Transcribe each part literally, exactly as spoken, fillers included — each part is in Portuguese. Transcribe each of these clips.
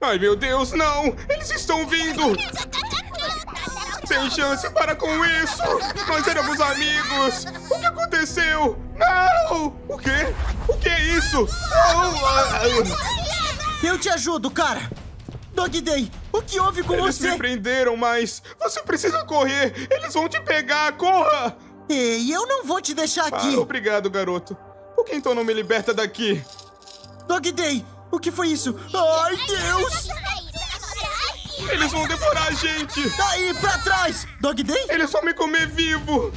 Ai, meu Deus, não! Eles estão vindo! Sem chance, para com isso! Nós éramos amigos! O que aconteceu? Não! O quê? O que é isso? Não! Eu te ajudo, cara! Dog Day, o que houve com Eles você? me prenderam, mas você precisa correr! Eles vão te pegar! Corra! Ei, eu não vou te deixar aqui! Ah, obrigado, garoto. Por que então não me liberta daqui? Dog Day, o que foi isso? Ai, Deus! Eles vão devorar a gente! Daí, pra trás! Dog Day? Eles vão me comer vivo!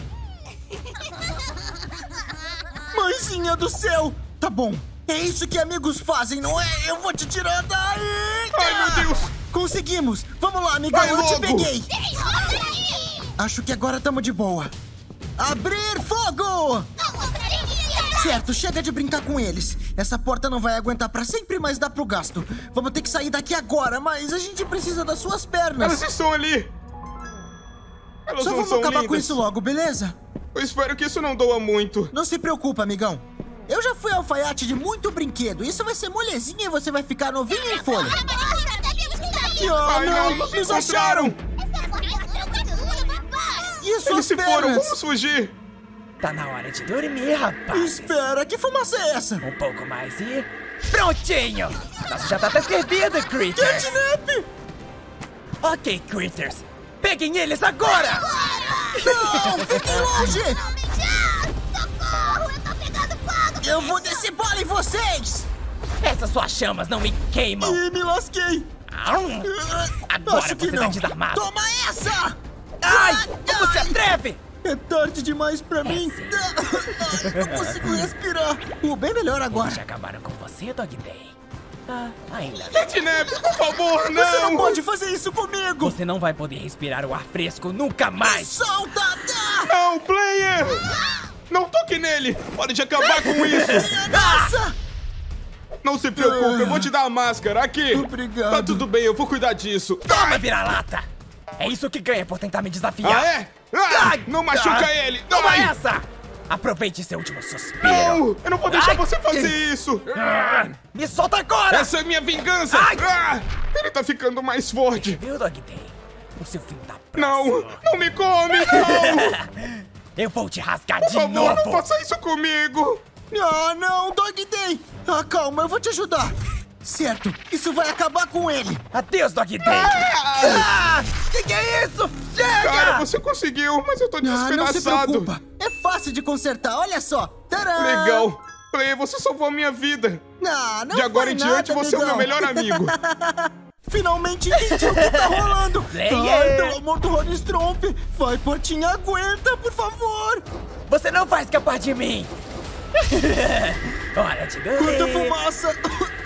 Mãezinha do céu! Tá bom, é isso que amigos fazem, não é? Eu vou te tirar daí! Ai, meu Deus! Conseguimos! Vamos lá, amigão, Vai eu te logo. peguei! Acho que agora tamo de boa. Abrir fogo! Certo, chega de brincar com eles. Essa porta não vai aguentar pra sempre, mas dá pro gasto. Vamos ter que sair daqui agora, mas a gente precisa das suas pernas. Elas estão ali! Elas Só não vamos são acabar lindas. com isso logo, beleza? Eu espero que isso não doa muito. Não se preocupa, amigão. Eu já fui alfaiate de muito brinquedo. Isso vai ser molezinha e você vai ficar novinho em folha. Oh, Ai, não, não, nos acharam! E as suas Eles se foram, pernas? vamos fugir! Tá na hora de dormir, rapaz. Espera, que fumaça é essa? Um pouco mais e... Prontinho! Nossa, já tá até servido, Critters. Catnap! Ok, Critters. Peguem eles agora! Não, fiquem longe! Socorro, eu tô pegando fogo! Eu vou descer bola em vocês! Essas suas chamas não me queimam. Ih, me lasquei! Agora Acho que você tá não. desarmado. Toma essa! Ai, como se atreve? É tarde demais pra mim. Ai, não consigo respirar. O bem melhor agora. Já acabaram com você, Dog Day? Ah, ainda não. Catnap, por favor, não! Você não pode fazer isso comigo! Você não vai poder respirar o ar fresco nunca Me mais. solta! Não, player! Não toque nele! Hora de acabar com isso! Nossa! Não se preocupe, eu vou te dar a máscara. Aqui! Obrigado. Tá tudo bem, eu vou cuidar disso. Toma, vira-lata! É isso que ganha por tentar me desafiar. Ah, é? Ah, Ai, não machuca ah, ele! Toma Ai. essa! Aproveite seu último suspiro. Não! Eu não vou deixar Ai. você fazer isso! Ah, me solta agora! Essa é minha vingança! Ai. Ah, ele tá ficando mais forte! Viu, Dog Day? O seu filho da Não! próxima. Não me come! Não! Eu vou te rasgar Por de favor, novo! não faça isso comigo! Ah, não, Dog Day! Ah, calma, eu vou te ajudar. Certo, isso vai acabar com ele. Adeus, Dog Day! Ah! Ah! Que que é isso? Chega! Cara, você conseguiu, mas eu tô Ah, não se desespedaçado! preocupa. É fácil de consertar, olha só. Tcharam! Legal! Player, você salvou a minha vida! Ah, não De agora foi em diante, nada, você é o meu amigão. melhor amigo! Finalmente entendi o que tá rolando. Player. Ai, pelo amor do Rony Stromp. Vai, Portinha, aguenta, por favor. Você não vai escapar de mim! Hora de dormir! Quanta fumaça.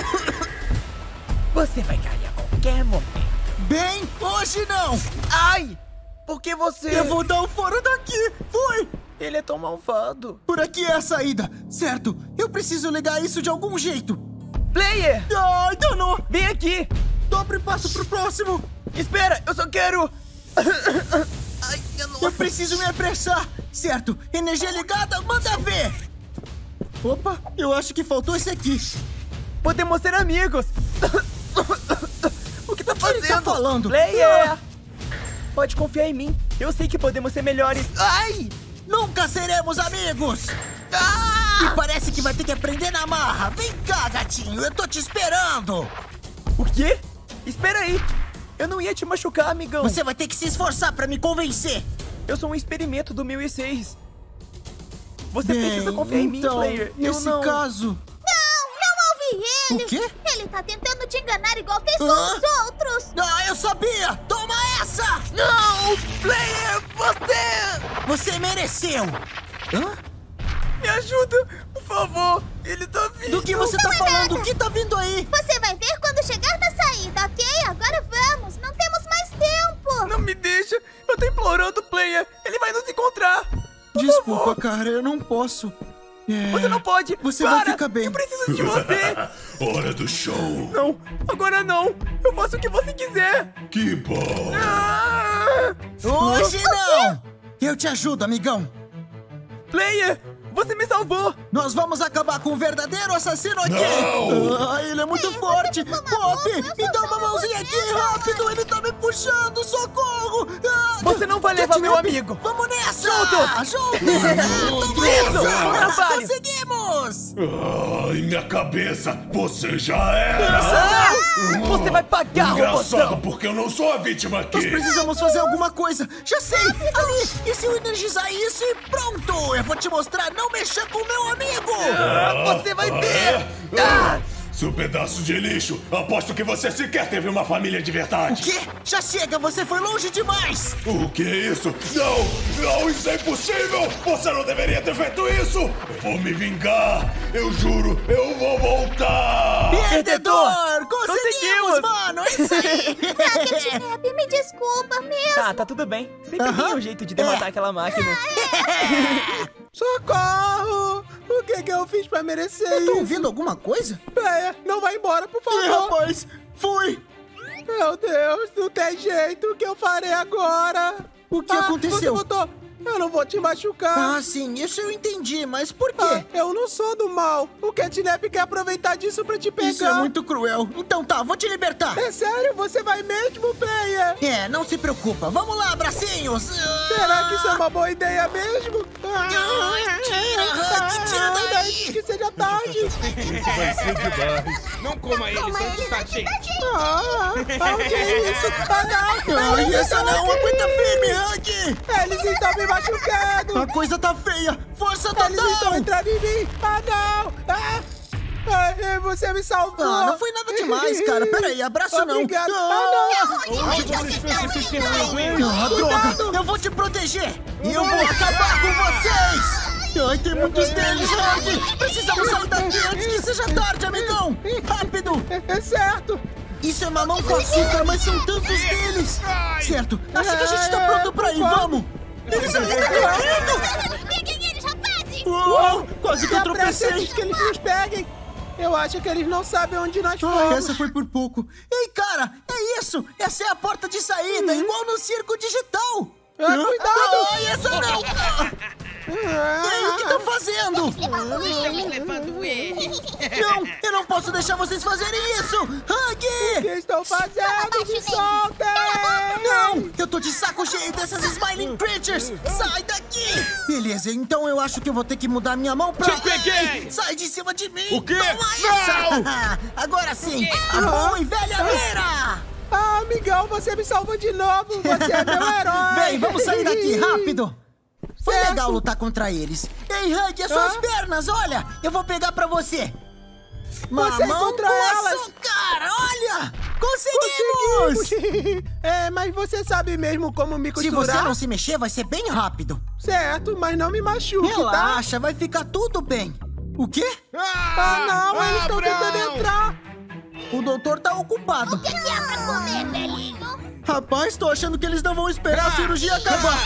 Você vai cair a qualquer momento. Bem, hoje não. Ai! Por que você... Eu vou dar um fora daqui. Foi. Ele é tão malvado. Por aqui é a saída. Certo, eu preciso ligar isso de algum jeito. Player! Ai, danou. Vem aqui! Dobre passo pro próximo. Espera, eu só quero... Ai, eu não... Eu preciso me apressar. Certo, energia ligada, manda ver. Opa, eu acho que faltou esse aqui. Podemos ser amigos! O que tá fazendo? Ele tá falando. Player! Ah. Pode confiar em mim. Eu sei que podemos ser melhores. Ai! Nunca seremos amigos. Ah! E parece que vai ter que aprender na marra. Vem cá, gatinho, eu tô te esperando. O quê? Espera aí. Eu não ia te machucar, amigão. Você vai ter que se esforçar pra me convencer. Eu sou um experimento do mil e seis. Você Bem, precisa confiar em mim, então, Player. Eu nesse não... caso... Não ouvi ele! O quê? Ele tá tentando te enganar igual fez com Hã? os outros! Ah, eu sabia! Toma essa! Não! Player, você... Você mereceu! Hã? Me ajuda, por favor. Ele tá vindo. Do que você tá falando? O que tá vindo aí? Você vai ver quando chegar na saída, ok? Agora vamos! Não temos mais tempo! Não me deixa. Eu tô implorando, Player. Ele vai nos encontrar. Por Desculpa, favor. cara, eu não posso. É... Você não pode. Você Para. vai ficar bem. Eu preciso de você. Hora do show. Não, agora não. Eu faço o que você quiser. Que bom. Ah! Hoje não! Eu te ajudo, amigão. Player, Você me salvou! Nós vamos acabar com o verdadeiro assassino aqui! Não! Ah, ele é muito forte! Pop, me dá uma mãozinha aqui, rápido! Ele tá me puxando, socorro! Ah, Você não vai levar meu amigo! Vamos nessa! Juntos! Juntos! Tudo Isso! isso! Bom trabalho! Conseguimos! Ai, minha cabeça, você já era! Ah! Você vai pagar, Engraçado, robôzão! porque eu não sou a vítima Nós aqui! precisamos fazer alguma coisa! Já sei! Ali! E se eu energizar isso e pronto! Eu vou te mostrar não mexer com o meu amigo! Ah, você vai ver! Ah! Seu pedaço de lixo! Aposto que você sequer teve uma família de verdade! Que? Já chega! Você foi longe demais! O que é isso? Não! Não, isso é impossível! Você não deveria ter feito isso! Eu vou me vingar! Eu juro, eu vou voltar! Perdedor! Conseguimos, Conseguimos! mano! É isso aí! Catnap, me desculpa mesmo. Tá, tá tudo bem. Sempre tem um jeito de derrotar aquela máquina. Socorro! O que que eu fiz pra merecer Eu tô isso? ouvindo alguma coisa? Player, não vai embora, por Ih, favor! rapaz! Fui! Meu Deus, não tem jeito! O que eu farei agora? O que Ah, aconteceu? Você botou... Eu não vou te machucar! Ah, sim, isso eu entendi, mas por Ah, quê? eu não sou do mal! O Catnap quer aproveitar disso pra te pegar! Isso é muito cruel. Então tá, vou te libertar. É sério? Você vai mesmo, Player? É, não se preocupa. Vamos lá, bracinhos. Será que isso é uma boa ideia mesmo? Ah, Tira, Hank, tira daí. antes que seja tarde! Vai ser demais. Não coma eles antes de tarde. Ah, ah, o que é isso? Ah, não! Ai, essa não, aguenta firme, Hank. Eles estão me machucando! A coisa tá feia. Força Eles estão total. entrando em mim! Ah, não! Ah, ah, você me salvou! Ah, não foi nada demais, cara. Peraí, abraço não. Obrigado! Ah, Ah, Onde vocês pensam que vocês têm Ah, droga! Eu vou te proteger! E eu vou acabar com vocês! Ai, tem muitos deles, Hank! Precisamos sair daqui antes que seja tarde, amigão! Rápido! não! É certo! Isso é mamão com açúcar, mas são tantos deles! Certo, acho que a gente tá pronto pra ir, vamos! Eles ainda correndo! Peguem eles, rapazes. Uou, quase que eu Se apresse tropecei! antes que eles nos peguem! Eu acho que eles não sabem onde nós Ai, fomos! essa foi por pouco. Ei, cara, é isso! Essa é a porta de saída, igual no circo digital! Ah, cuidado! Ai, essa não! Ei, o que estão fazendo? Estamos levando ele. Não, eu não posso deixar vocês fazerem isso! O que Hug! estão fazendo? Me soltem! Não! Eu tô de saco cheio dessas Smiling Creatures! Sai daqui! Beleza, então eu acho que eu vou ter que mudar minha mão pra... Te peguei! Sai de cima de mim! O quê? Toma essa! Agora sim! A boa e velha mira! Ah, amigão, você me salvou de novo! Você é meu herói! Bem, vamos sair daqui, rápido! Foi Certo. legal lutar contra eles. Ei, Hug, as suas Hã? pernas, olha! Eu vou pegar pra você! Você Mamão encontrou com elas? açúcar! Olha! Conseguimos! Conseguimos! É, mas você sabe mesmo como me Se costurar? você não se mexer, vai ser bem rápido. Certo, mas não me machuque, tá? Relaxa, vai ficar tudo bem. O quê? Ah, não, eles estão tentando entrar! O doutor tá ocupado. O que que é pra comer, velhinho? Rapaz, tô achando que eles não vão esperar a cirurgia acabar.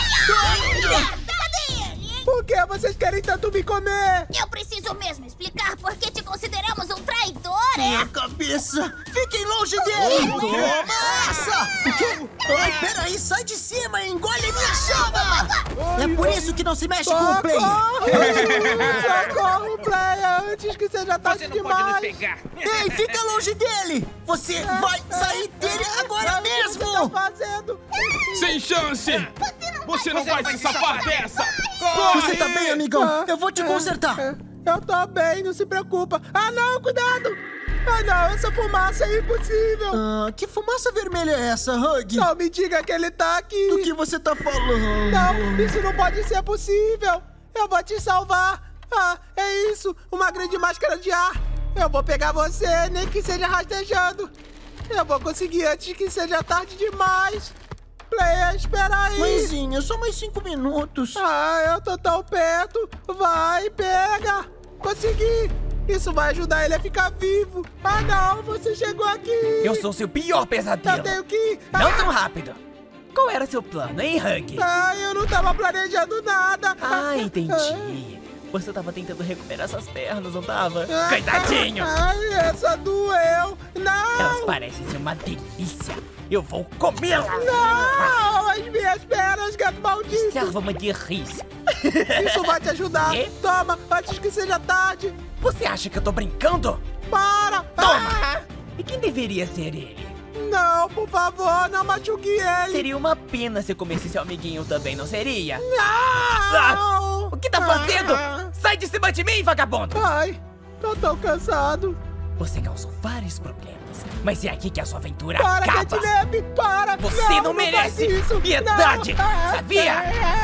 Cadê ele? Por que vocês querem tanto me comer? Eu preciso mesmo explicar por que te consideramos um traidor, Minha é? cabeça! Fiquem longe dele! Toma essa! O quê? Ai, peraí, sai de cima e engole minha chama! É por isso que não se mexe com o player! Socorro! Socorro, player! Antes que seja tarde demais! Ei, fica longe dele! Você vai sair dele agora O que você tá mesmo! fazendo? Sem chance! Você não vai se safar dessa! Você tá bem, amigão? Eu vou te consertar! Eu tô bem, não se preocupa. Ah, não, cuidado! Ah, não, essa fumaça é impossível! Ah, que fumaça vermelha é essa, Hug? Não me diga que ele tá aqui! Do que você tá falando? Não, isso não pode ser possível! Eu vou te salvar! Ah, é isso! Uma grande máscara de ar! Eu vou pegar você, nem que seja rastejando! Eu vou conseguir antes que seja tarde demais! Player, espera aí! Mãezinha, só mais cinco minutos. Ah, eu tô tão perto! Vai, pega! Consegui! Isso vai ajudar ele a ficar vivo! Ah, não! Você chegou aqui! Eu sou seu pior pesadelo. Eu tenho que ir! Não Ah, tão rápido. Qual era seu plano, hein, Hug? ah, eu não tava planejando nada! Ah, entendi. Você tava tentando recuperar suas pernas, não tava? Ah, Coitadinho! Ai, essa doeu! Não! Elas parecem ser uma delícia. Eu vou comê-la! Não! As minhas pernas, gato maldito! Serva uma delícia. Isso vai te ajudar. Quê? Toma, antes que seja tarde. Você acha que eu tô brincando? Para. Toma! Ah, E quem deveria ser ele? não, por favor, não machuque ele. Seria uma pena se eu comesse seu amiguinho também, não seria? Não. Ah, o que tá fazendo? Ah. Sai de cima de mim, vagabundo! Ai, tô tão cansado. Você causou vários problemas, mas é aqui que a sua aventura Para, acaba. Catnap, para. Você não, não merece faz isso. piedade, Não. Ah, sabia?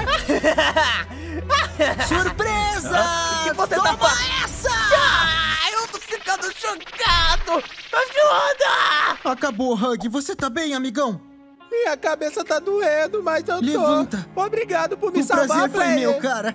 Surpresa! O que você Toma tá fazendo? essa! Ah, eu tô ficando chocado! Ajuda! Acabou, Hug. Você tá bem, amigão? Minha cabeça tá doendo, mas eu tô. Levanta. Obrigado por me O salvar, prazer foi player. meu, cara.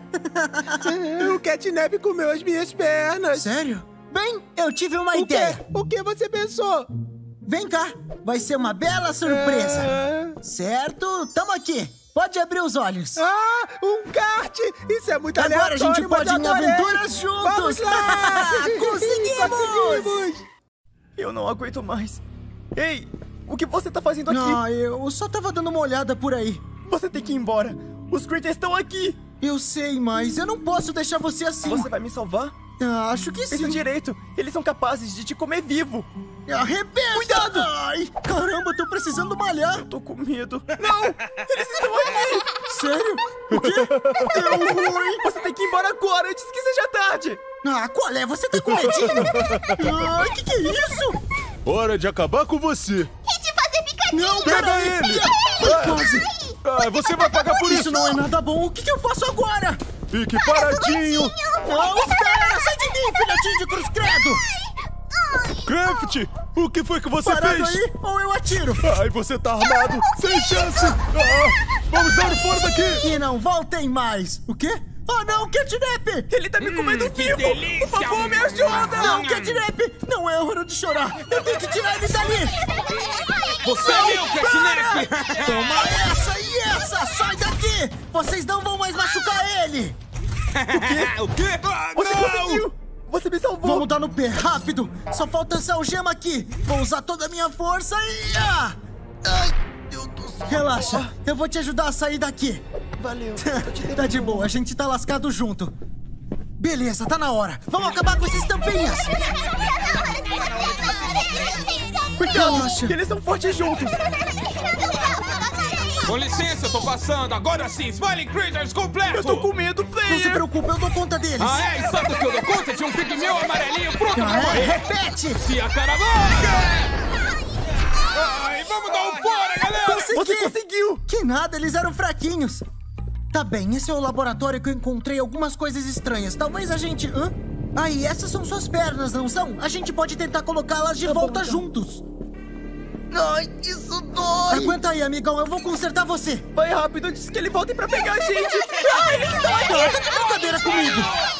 O Catnap comeu as minhas pernas. Sério? Bem, eu tive uma O ideia. quê? O que você pensou? Vem cá. Vai ser uma bela surpresa. Ah, Certo? Tamo aqui. Pode abrir os olhos. Ah, um kart! Isso é muito Agora a aleatório, gente mas pode ir em adorei. aventuras juntos. Vamos lá! Conseguimos! Conseguimos! Eu não aguento mais. Ei, o que você tá fazendo aqui? Ah, eu só tava dando uma olhada por aí. Você tem que ir embora. Os Critters estão aqui. Eu sei, mas eu não posso deixar você assim. Você vai me salvar? Ah, acho que Pensa sim. direito. Eles são capazes de te comer vivo. Arrebenta! Cuidado! Ai, caramba, tô precisando malhar. Tô com medo. Não! Eles estão aqui! Sério? O quê? Deu ruim. Você tem que ir embora agora, antes que seja tarde! Ah, qual é? Você tá com medinho? Ai, que que é isso? Hora de acabar com você. E de fazer picadinho. Não, Pega peraí. ele! Ai, quase. Ah, você vai pagar por Isso isso! não é nada bom. O que que eu faço agora? Fique paradinho! Não, espera! Sai de mim, filhotinho de cruz credo! Craft, o que foi que você Parado fez? aí ou eu atiro? Ai, você tá armado! Sem chance! Ah, vamos dar fora daqui! E não voltem mais. O quê? Ah, não, Catnap! Ele tá me comendo que vivo! delícia! Por favor, me ajuda! Não, Catnap! Não é hora de chorar! Eu tenho que tirar ele dali! Você é meu, Catnap! Toma essa e essa! Sai daqui! Vocês não vão mais machucar ele! O quê? Ah, Você não! conseguiu! Você me salvou! Vamos dar no pé, rápido! Só falta essa algema aqui! Vou usar toda a minha força e... Ah! Ai, meu Deus do céu! Relaxa, eu vou te ajudar a sair daqui! Valeu. Tá de boa, a gente tá lascado junto. Beleza, tá na hora. Vamos acabar com esses tampinhas. Relaxa. Eles são fortes juntos! Com licença, eu tô passando. Agora sim, Smiling Critters completo! Eu tô com medo, Não se player! preocupe, eu dou conta deles. Ah, é? E sabe o que eu dou conta de um pigmeu amarelinho pronto Ah, pra é? morrer? Repete. Se a caravanca! Ai, vamos dar um fora, galera! Consegui. Você conseguiu! Que nada, eles eram fraquinhos. Tá bem, esse é o laboratório que eu encontrei algumas coisas estranhas. Talvez a gente... Hã? Ah, e essas são suas pernas, não são? A gente pode tentar colocá-las de Tá bom, volta então. juntos. Ai, isso dói! Aguenta aí, amigão, eu vou consertar você. Vai rápido antes que ele volte pra pegar a gente! Ai, ele tá Ah, tá de brincadeira comigo.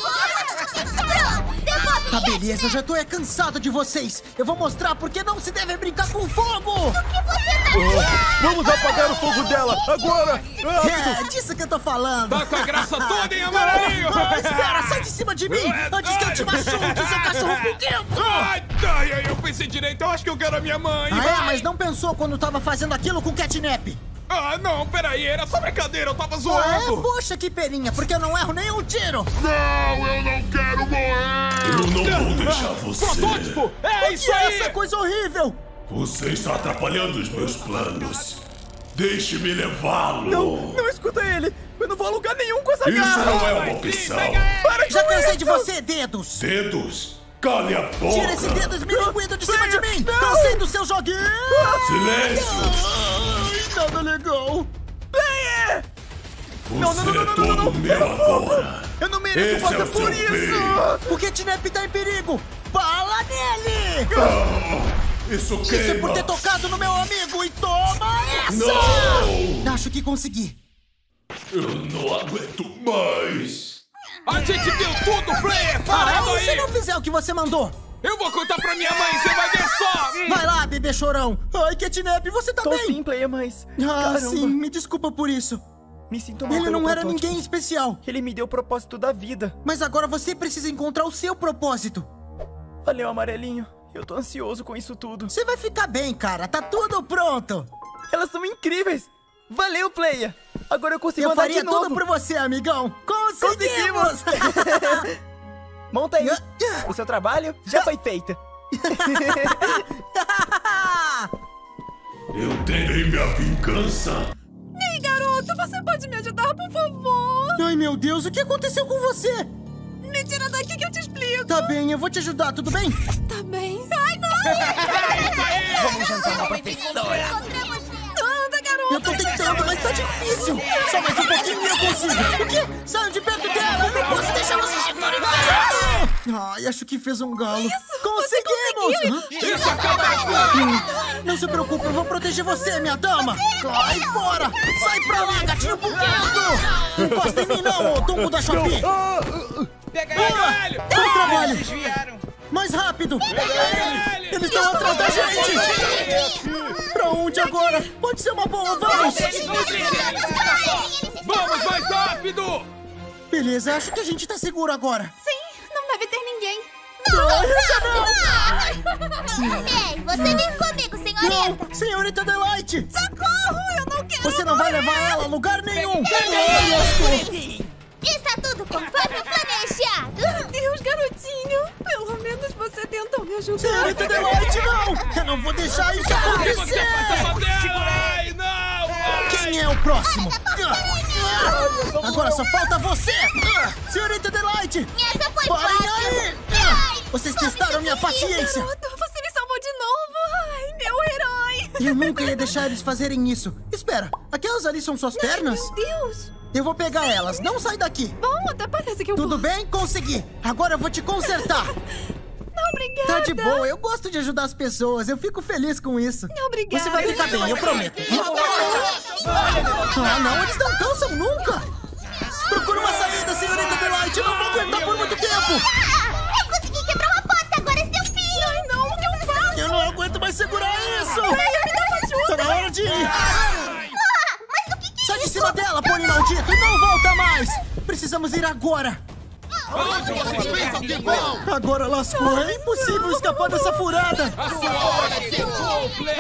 Tá beleza, eu já tô é cansado de vocês. Eu vou mostrar porque não se deve brincar com fogo. Ah, vamos apagar o fogo dela! Agora! Rápido! É, disso que eu tô falando. Tá com a graça toda, hein, amarelinho? Ah, espera, sai de cima de mim antes que eu te machuque, seu cachorro foguento. Ai, ai, ai, eu pensei direito, eu acho que eu quero a minha mãe. Ah, é? Vai. Mas não pensou quando tava fazendo aquilo com o Catnap? Ah, não, peraí, era só brincadeira, eu tava Ah, é? zoando. Poxa, que perinha, porque eu não erro nenhum tiro. Não, eu não quero morrer! Eu não vou deixar você! Protótipo, é O isso que é aí. essa coisa horrível? Você está atrapalhando os meus planos! Deixe-me levá-lo! Não, não escuta ele! Eu não vou a lugar nenhum com essa Isso garra! não é uma opção! Para Já com cansei isso! de você, dedos. Dedos! Cale a boca! Tira esse dedo esmilinguido de cima de mim. Não. Cansei do seu joguinho. Silêncio! Ai, nada legal. Player! Você Não, não, não, é não, todo não, não, não. meu agora! Eu não mereço Esse é passar o por seu isso! fim. O Catnap tá em perigo. Bala nele. Ah, isso Isso é queima! por ter tocado no meu amigo. E toma essa. Não! Acho que consegui. Eu não aguento mais! A gente viu tudo, player, Ah, parado e se aí. não fizer o que você mandou? Eu vou contar pra minha mãe, você vai ver só. Hum. Vai lá, bebê chorão. Ai, Catnap, você tá Tô bem? sim, player, mas... Ah, Caramba, sim, me desculpa por isso. me sinto mal Ele pelo não era protótipo. ninguém especial. Ele me deu o propósito da vida. Mas agora você precisa encontrar o seu propósito. Valeu, amarelinho. Eu tô ansioso com isso tudo. Você vai ficar bem, cara. Tá tudo pronto. Elas são incríveis! Valeu, player! Agora eu consigo Eu andar faria de novo. tudo por você, amigão. Conseguimos! Monta aí. O seu trabalho já foi feito. Eu terei minha vingança. Ei, garoto, você pode me ajudar, por favor? Ai, meu Deus, o que aconteceu com você? Me tira daqui que eu te explico. Tá bem, eu vou te ajudar, tudo bem? Tá bem. Ai, não! Vamos jantar uma professora. Anda, garoto. Eu tô tentando, mas tá difícil. Só mais um pouquinho e eu consigo. O quê? Saiam de perto dela, eu não posso deixar você chegar em casa. Ai, acho que fez um galo. Conseguimos! Isso acaba Hum, Não se preocupe, eu vou proteger você, minha dama. Sai fora! Sai pra lá, gatinho buguento! Encosta em mim não, ô tombo da Shopee! Pega ele! Bom trabalho! Desviaram. Mais rápido! Eles estão atrás da gente! Pra onde agora? Pode ser uma boa, vamos! Vamos, mais rápido! Beleza, acho que a gente tá seguro agora. Sim, não deve ter ninguém. Ei, você vem comigo, senhorita. Não, senhorita Delight! Socorro, eu não quero. Você não vai levar ela a lugar nenhum! Está tudo conforme planejado. Meu Deus, garotinho. Pelo menos você tentou me ajudar. Senhorita Delight, não! Eu não vou deixar isso acontecer! Ai, não! Quem é o próximo? Agora só falta você! Senhorita Delight! Essa foi Parem fácil. aí! Vocês testaram minha paciência! Garoto, você me salvou de novo. Ai, meu herói. Eu nunca ia deixar eles fazerem isso. Espera, aquelas ali são suas pernas? Meu Deus. Eu vou pegar elas, não sai daqui! Bom, até parece que eu Tudo posso. bem? Consegui! Agora eu vou te consertar! Não, obrigada. Tá de boa, eu gosto de ajudar as pessoas, eu fico feliz com isso. Obrigada. Você vai ficar bem, eu prometo. Ah, não, eles não cansam nunca! Procura uma saída, senhorita Delight, eu não vou aguentar por muito tempo! Eu consegui quebrar uma porta, agora é seu filho. Ai, não, o que eu faço? Eu não aguento mais segurar isso! Ai, me dá uma ajuda. Tá na hora de ir! Ah, mas o que que é Sai de isso? cima dela, pônei maldito! Não volta mais! Precisamos ir agora! Onde vocês pensam que vão? Agora lascou! É impossível escapar dessa furada! A sua hora chegou, Play!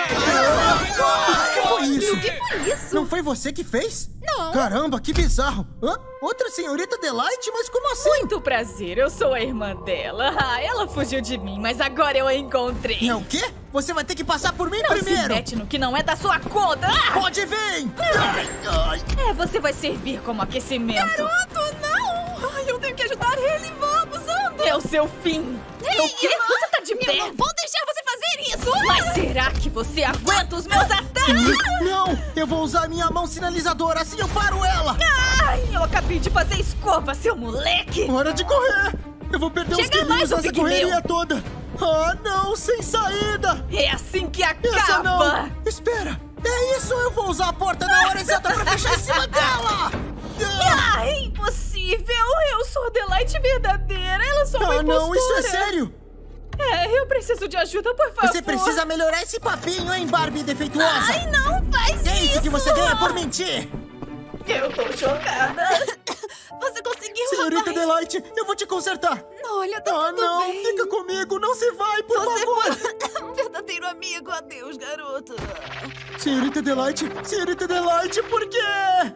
O que foi isso? O que foi isso? Não foi você que fez? Não. Caramba, que bizarro! Hã? Outra senhorita Delight? Mas como assim? Muito prazer, eu sou a irmã dela. Ah, ela fugiu de mim, mas agora eu a encontrei. É o quê? Você vai ter que passar por mim Não se primeiro! mete no que não é da sua conta. Ah! Pode vir! Ai, ai. É, você vai servir como aquecimento. Garoto, não. Ai, eu tenho que ajudar ele. Vamos, anda. É o seu fim. Ei, o quê? irmã, Você tá de Eu pé? não vou deixar você fazer isso. Mas será que você aguenta os meus ataques? Não! Eu vou usar minha mão sinalizadora, assim eu paro ela! Ai, eu acabei de fazer escova, seu moleque. Hora de correr! Eu vou perder uns Chega quilinhos mais, ô nessa pigmeu. correria toda! Ah, não! Sem saída! É assim que Essa não! acaba. Espera! É isso! Eu vou usar a porta na hora exata pra fechar em cima dela! Ah, Ah, é impossível. Eu sou a Delight verdadeira. Ela só uma ah, não! Isso é impostora. sério! É, eu preciso de ajuda, por favor. Você precisa melhorar esse papinho, hein, Barbie defeituosa? Ai, não faz É isso. isso que você ganha por mentir! Eu tô chocada. Você conseguiu, Senhorita rapaz. Delight, eu vou te consertar! Olha, tá Ah, tudo não! bem. Fica comigo! Não se vai, por Você favor! foi um verdadeiro amigo. Adeus, garoto. Senhorita Delight! Senhorita Delight, por quê?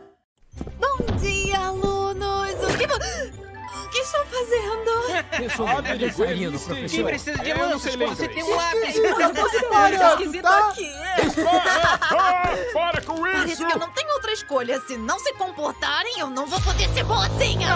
Bom dia, alunos. O que, vo- o que estão fazendo? Eu sou um dançarino, professor. Quem precisa de Eu não lanças? sei ler Você inglês. tem um lápis. Olha, que esquisito aqui. Ah, para com Parece isso! que eu não tenho outra escolha. Se não se comportarem, eu não vou poder ser boazinha.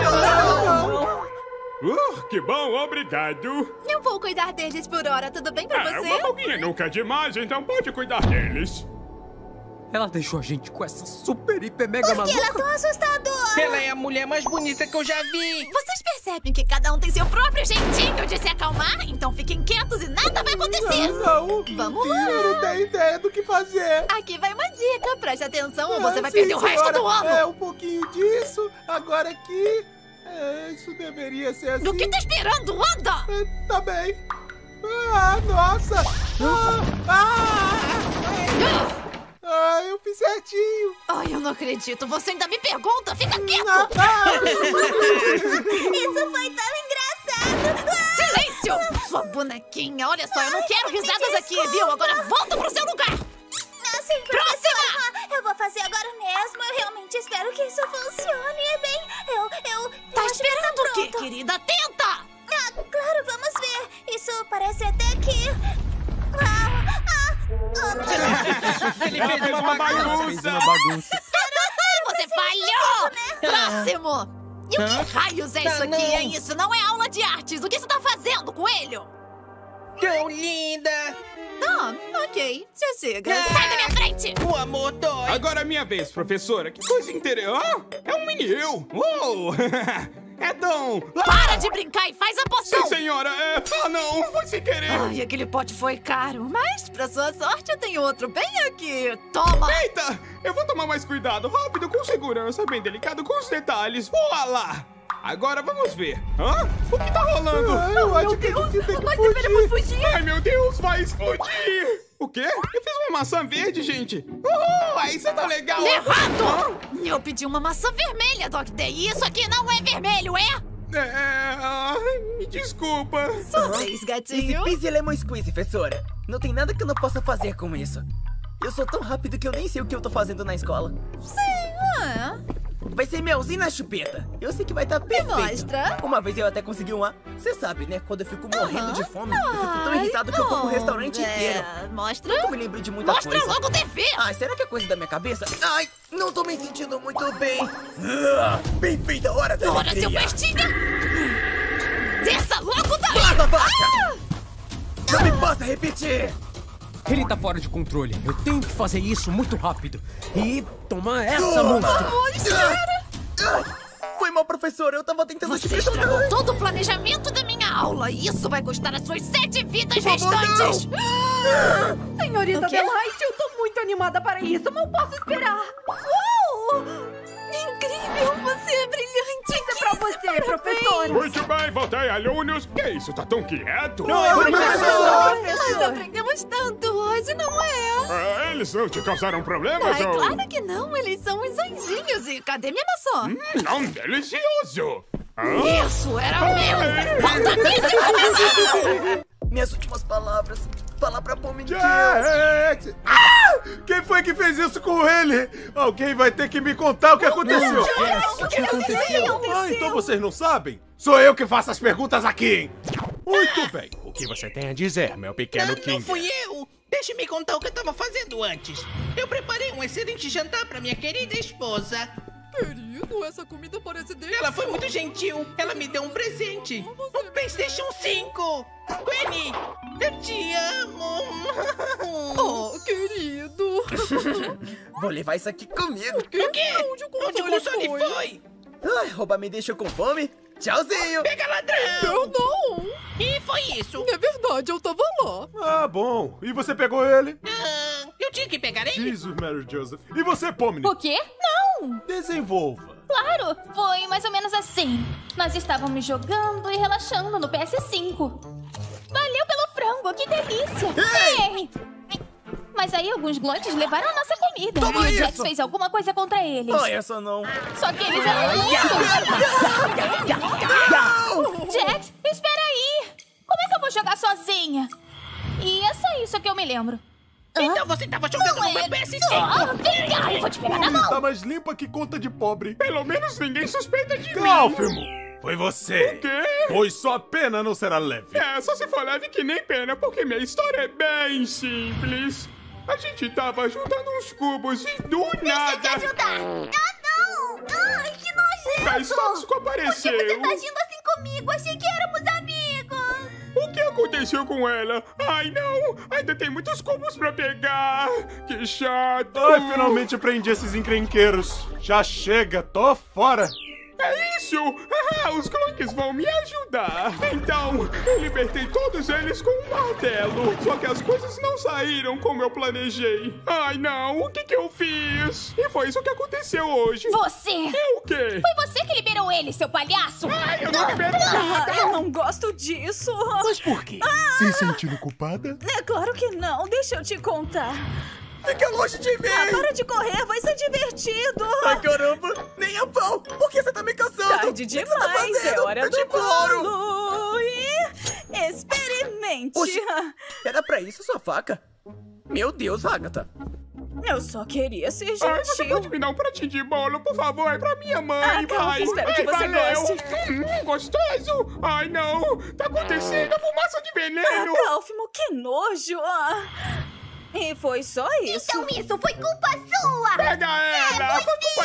Uh, que bom, obrigado! Eu vou cuidar deles por hora. Tudo bem pra Ah, você? uma folguinha nunca é demais, então pode cuidar deles. Ela deixou a gente com essa super, hiper, mega Por que ela é maluca. tão assustadora? Ela é a mulher mais bonita que eu já vi. Vocês percebem que cada um tem seu próprio jeitinho de se acalmar? Então fiquem quietos e nada vai acontecer. Não, Vamos lá. eu não tenho ideia do que fazer. Aqui vai uma dica. Preste atenção ou você Ah, vai sim, perder o resto senhora. do ano. É, um pouquinho disso, agora aqui. É, isso deveria ser assim. Do que tá esperando? Anda! É, tá bem. Ah, nossa! Ah, ah, ah, eu fiz certinho. Ai, eu não acredito. Você ainda me pergunta? Fica quieto! Ah, ah. Isso foi tão engraçado. Silêncio! Sua bonequinha. Olha só, eu não quero risadas aqui, viu? Agora volta pro seu lugar. Não, sim, Próxima! professora. Eu vou fazer agora mesmo. Eu realmente espero saída, tenta! Ah, claro, vamos ver. Isso parece até que... Ah, ah, ah, Ele fez uma bagunça. Fez uma bagunça. Você falhou! Próximo! E o que raios é isso aqui, hein? Isso não é aula de artes. O que você tá fazendo, coelho? Tão linda! Ah, ok. Já chega. Sai da minha frente! O amor dói. Agora é minha vez, professora. Que coisa interessante. Ah, é um mini eu. Uou! É tão... Para de brincar e faz a poção! Sim, senhora. É... Ah, não. Foi sem querer. Ai, aquele pote foi caro. Mas, pra sua sorte, eu tenho outro bem aqui. Toma! Eita! Eu vou tomar mais cuidado. Rápido, com segurança. Bem delicado com os detalhes. Voa lá! Agora vamos ver. Hã? O que tá rolando? Ah, eu acho que a gente tem que Nós fugir. deveríamos fugir! Ai, meu Deus, vai explodir! O quê? Eu fiz uma maçã verde, gente. Uhul, aí você tá legal. Errado! Eu pedi uma maçã vermelha, Doc Day. E isso aqui não é vermelho, é? É... ah, me desculpa. Sua vez, gatinho. Esse Lemon Squeeze, professora. Não tem nada que eu não possa fazer com isso. Eu sou tão rápido que eu nem sei o que eu tô fazendo na escola. Sim, é. Vai ser melzinho na chupeta. Eu sei que vai estar tá perfeito. mostra. Uma vez eu até consegui uma. Você sabe, né? Quando eu fico morrendo Aham. de fome, eu fico tão Ai, irritado que eu como o restaurante é. inteiro. Mostra. Eu me lembro de muita Mostra coisa. logo o T V. Ai, será que é coisa da minha cabeça? Ai, não tô me sentindo muito bem. Ah, bem feita, hora da Ora, seu alegria. pestinha. Desça logo daí. Vaza, vaca! Ah! Não me faça repetir. Ele tá fora de controle. Eu tenho que fazer isso muito rápido. E tomar essa, monstro. Foi mal, professor. Eu tava tentando Você te estragou perdoar. todo o planejamento da minha aula. E isso vai custar as suas sete vidas Por favor, restantes. Senhorita O quê? Delight, eu tô muito animada para isso. Não posso esperar. Uou! Incrível, você é brilhante. Isso é pra você, professora. Muito bem, voltei, alunos. Que isso, tá tão quieto? Não é, professor. Nós aprendemos tanto hoje, não é? Ah, eles não te causaram problemas, Ai, ou... claro que não. Eles são os anjinhos. E cadê minha maçã? Hum, não, delicioso. Ah? Isso era meu. Volta aqui, seu Minhas últimas palavras. Falar pra Pomme que eu... Jax! Ah! Quem foi que fez isso com ele? Alguém vai ter que me contar o que aconteceu. O que aconteceu? Ah, então vocês não sabem? Sou eu que faço as perguntas aqui, hein? Muito bem. O que você tem a dizer, meu pequeno Não, King? não fui eu! Deixe-me contar o que eu tava fazendo antes. Eu preparei um excelente jantar pra minha querida esposa. Querido, essa comida parece dele. Ela foi muito gentil. Ela me deu um presente. Um PlayStation cinco. Gwenny, eu te amo. Oh, querido. Vou levar isso aqui comigo. O quê? Onde o console, Onde o console foi? foi? Ai, roubar me deixou com fome. Tchauzinho. Pega ladrão. Perdão. E foi isso. É verdade, eu tava lá. Ah, bom. E você pegou ele? Ah, eu tinha que pegar ele. Jesus, Mary Joseph. E você, Pomni? O quê? Não! Desenvolva. Claro, foi mais ou menos assim. Nós estávamos jogando e relaxando no P S cinco. Valeu pelo frango, que delícia! Ei! Mas aí alguns glontes levaram a nossa comida. Toma e o Jax isso! fez alguma coisa contra eles. Olha essa não. Só que eles eram muitos. Jax, espera aí! Como é que eu vou jogar sozinha? E é só isso que eu me lembro. Então você tava jogando Não no é. meu P S Ah, cinco. vem cá, eu vou te pegar na Pomni mão. tá mais limpa que conta de pobre. Pelo menos ninguém suspeita de mim. Cálfimo! Foi você. O quê? Pois sua pena não será leve. É, só se for leve que nem pena, porque minha história é bem simples. A gente tava juntando uns cubos e do nada... Deixa eu te ajudar. Ah, não. Ai, que nojento. O gás tóxico apareceu. Por que você tá agindo assim comigo? Achei que éramos amigos. O que aconteceu com ela? Ai, não! Ainda tem muitos cubos pra pegar! Que chato! Ai, finalmente prendi esses encrenqueiros. Já chega, tô fora. É isso! Ah, os clonks vão me ajudar! Então, eu libertei todos eles com um martelo. Só que as coisas não saíram como eu planejei. Ai, não! O que que eu fiz? E foi isso que aconteceu hoje. Você! Eu o quê? Foi você que liberou ele, seu palhaço! Ai, eu não libero nada! Eu não gosto disso. Mas por quê? Se sentindo culpada? É claro que não. Deixa eu te contar. Fica longe de mim. Ah, para de correr, vai ser divertido. Ai, caramba. Nem a pau. Por que você tá me cansando? Tarde O que você demais, tá fazendo? é hora Eu do te imploro. bolo. E experimente. Oxi, era pra isso sua faca? Meu Deus, Agatha. Eu só queria ser gentil. Ai, você pode me dar um pratinho de bolo, por favor? É pra minha mãe, Ah, calma, vai. espero Ai, que você valeu. goste. Hum, gostoso. Ai, não. Tá acontecendo. A fumaça de veneno. Ah, Cálfimo, que nojo. Ah. E foi só isso. Então isso foi culpa sua! Pega ela. Foi culpa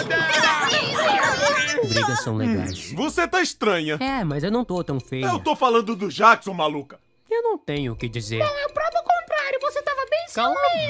dela. Brigas são legais. Você tá estranha. É, mas eu não tô tão feia. Eu tô falando do Jackson, maluca. Eu não tenho o que dizer. Eu provo o contrário, você tava bem Cala a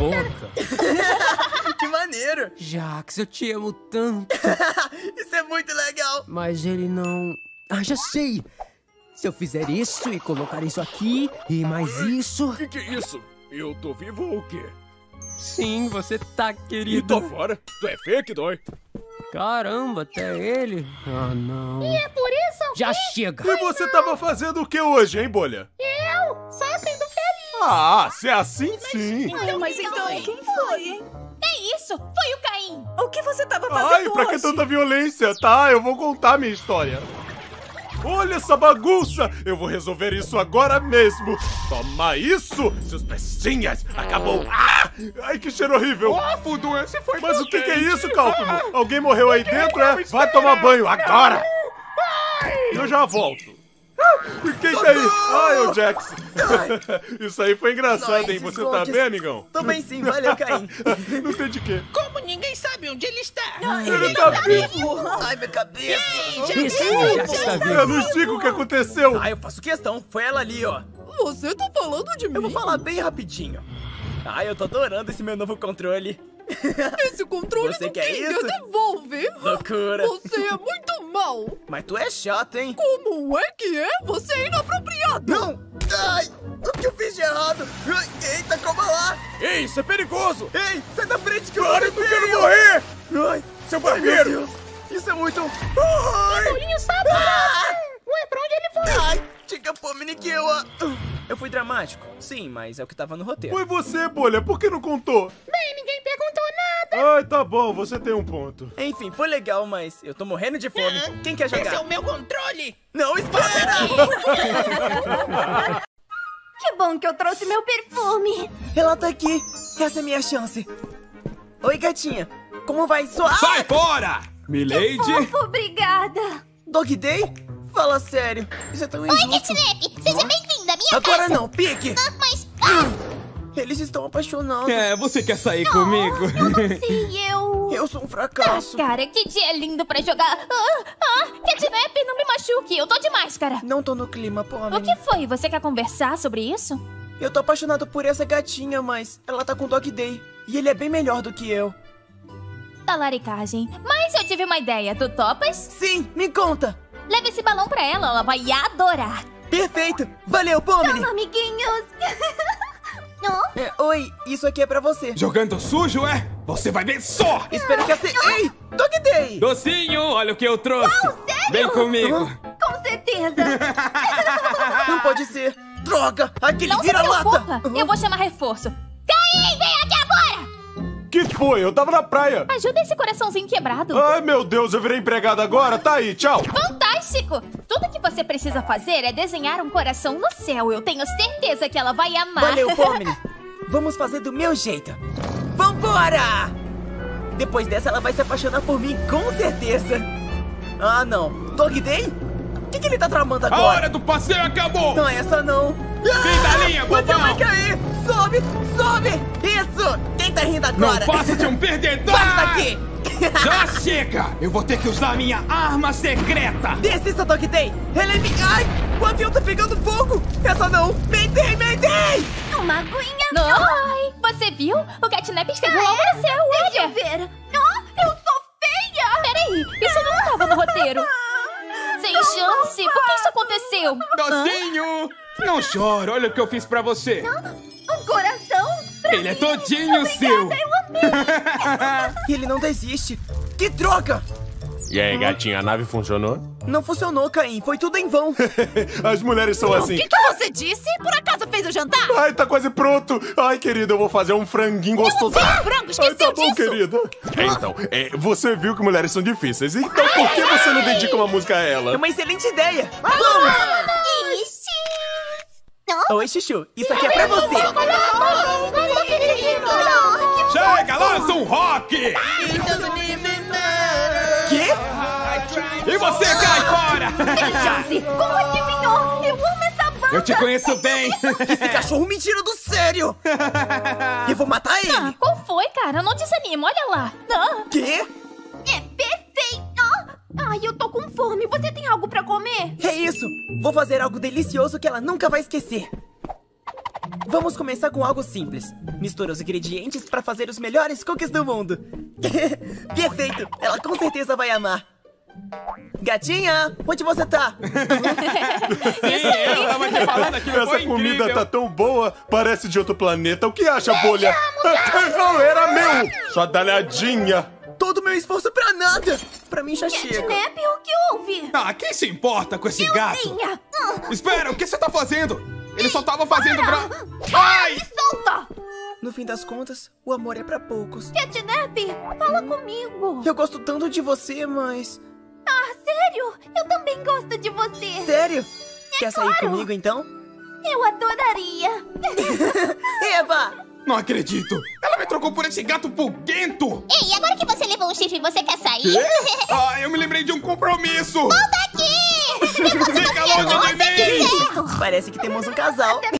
boca. Que maneiro. Jax, eu te amo tanto. Isso é muito legal. Mas ele não... Ah, já sei. Se eu fizer isso e colocar isso aqui e mais isso... Que que é isso? Eu tô vivo ou o quê? Sim, você tá, E querido. tô fora. Tu é feio que dói. Caramba, até ele. Ah, não. E é por isso Já que chega. E você tava fazendo o que hoje, hein, Bolha? eu só sendo feliz. Ah, se é assim, sim. Ai, mas então quem foi, hein? É isso, foi o Caim. O que você tava fazendo Ai, pra que hoje? tanta violência? Tá, eu vou contar a minha história. Olha essa bagunça! Eu vou resolver isso agora mesmo! Toma isso, seus bestinhas! Acabou! Ah! Ai, que cheiro horrível! Oh, Fudu, esse foi Mas o que, que é potente. isso, Cálculo? Alguém morreu aí dentro, é? Vai Espera. tomar banho agora! Ai. Eu já volto! Quem tá aí? Ah, é o Jax! Isso aí foi engraçado, Nossa, hein? Você esses tá contos. bem, amigão? Tô bem sim, valeu, Caim. Não tem de quê. Como ninguém sabe onde ele está? Ele tá vivo! Ai, minha cabeça. Isso, já está Eu vivo. não digo o que aconteceu! Ah, eu faço questão. Foi ela ali, ó. Você tá falando de mim? Eu vou falar bem rapidinho. Ah, eu tô adorando esse meu novo controle. Esse controle Você do quer Kinga isso? devolve. Loucura. Você é muito mal. Mas tu é chato, hein? Como é que é? Você é inapropriado. Não! Ai! O que eu fiz de errado? Ai, eita, calma lá! Ei, isso é perigoso! Ei, sai da frente que eu Claro que eu quero morrer! Ai, Seu ai, meu barbeiro! Deus! Isso é muito... Ai! Paulinho sabe. Ah! Ué, pra onde ele foi? Ai, diga pô, que eu... ah, Eu fui dramático, sim, mas é o que tava no roteiro. Foi você, Bolha, por que não contou? Bem, ninguém perguntou nada. Ai, tá bom, você tem um ponto. Enfim, foi legal, mas eu tô morrendo de fome. Quem quer jogar? Esse é o meu controle! Não, espera! Que bom que eu trouxe meu perfume. Ela tá aqui. Essa é a minha chance. Oi, gatinha. Como vai sua... Sai fora! Milady! Fofo, obrigada. Dog Day? Fala sério. Isso é tão Oi, injusto. Catnap. Seja bem-vinda à minha Agora casa. não, pique. Ah, mas... Ah, Eles estão apaixonados. É, você quer sair comigo? eu não sei, eu... Eu sou um fracasso. Cara, que dia lindo pra jogar. Ah, ah, Catnap, não me machuque, eu tô de máscara. Não tô no clima, pô, O que foi? Você quer conversar sobre isso? Eu tô apaixonado por essa gatinha, mas ela tá com Dog Day. E ele é bem melhor do que eu. Talaricagem. Mas eu tive uma ideia, tu topas? Sim, me conta. Leva esse balão pra ela, ela vai adorar. Perfeito. Valeu, Pomni. Toma, amiguinhos. Oh, É, oi, isso aqui é pra você. Jogando sujo, é? Você vai ver só! Espero que essa... Ei, Dog Day. Docinho, olha o que eu trouxe! sério? Vem comigo! com certeza. Não pode ser. Droga, aquele Não se vira-lata. preocupa, eu vou chamar reforço. Caim, vem aqui agora! Que foi? Eu tava na praia. Ajuda esse coraçãozinho quebrado. Ai, meu Deus, eu virei empregado agora. Tá aí, tchau. Fantástico! Tudo que você precisa fazer é desenhar um coração no céu. Eu tenho certeza que ela vai amar. Valeu, Pomni. Vamos fazer do meu jeito. Vambora! Depois dessa, ela vai se apaixonar por mim, com certeza. Ah, não. Dog Day? O que, que ele tá tramando A agora? hora do passeio acabou! Não é essa, não. Fim da linha, Você bobão! vai cair! Sobe! Sobe! Isso! Quem tá rindo Não agora? faça de um perdedor! Sai daqui! Já chega! Eu vou ter que usar minha arma secreta! Desista, Dog Day! Ela é minha... Ai! O avião tá pegando fogo! Essa não! Mayday, Mayday! Uma aguinha. Ai, você viu? O Catnap escreveu algo no céu, Deixa eu olha! ver. Oh, eu sou feia. Peraí, isso não estava no roteiro. Sem chance, por que isso aconteceu? Docinho! Não chora, olha o que eu fiz pra você! Um coração. Ele é todinho seu! Ele não desiste! Que droga! E aí, gatinha, a nave funcionou? Não funcionou, Caim. Foi tudo em vão. As mulheres são O assim. que, que você disse? Por acaso fez o jantar? Ai, tá quase pronto. Ai, querida, eu vou fazer um franguinho gostoso. Sim, frango, esqueceu Ai, tá bom, disso. querida. Então, é, você viu que mulheres são difíceis. Então, por que você não dedica uma música a É ela? uma excelente ideia. Vamos! Oh, Oi, Chuchu. Isso aqui é pra você. Já Chega, lança um rock! Quê? E você cai fora! Tem chance! Como adivinhou? Eu amo essa banda! Eu te conheço bem! Esse cachorro me tira do sério! Eu vou matar ele! Ah, qual foi, cara? Não desanima, olha lá. Ah. Quê? É perfeito! Ai, eu tô com fome. Você tem algo pra comer? É isso! Vou fazer algo delicioso que ela nunca vai esquecer. Vamos começar com algo simples. Mistura os ingredientes pra fazer os melhores cookies do mundo. Perfeito! Ela com certeza vai amar. Gatinha, onde você tá? Sim, eu tava te falando aqui, essa foi comida incrível. tá tão boa, parece de outro planeta. O que acha, bolha? Não, era meu! Sua dalhadinha! Todo meu esforço pra nada! Pra mim já chega. Catnap, o que houve? Ah, quem se importa com esse gato? Ilzinha. Espera, o que você tá fazendo? Ele só tava fazendo pra... Ai! Me solta! No fim das contas, o amor é pra poucos. Catnap, fala comigo. Eu gosto tanto de você, mas... Ah, sério? Eu também gosto de você. Sério? É Quer sair claro. comigo, então? Eu adoraria. Eva! Não acredito! Ela me trocou por esse gato pulguento! Ei, agora que você levou um chifre, você quer sair? Quê? Ah, eu me lembrei de um compromisso! Volta aqui! Fica longe de mim! Parece que temos um casal.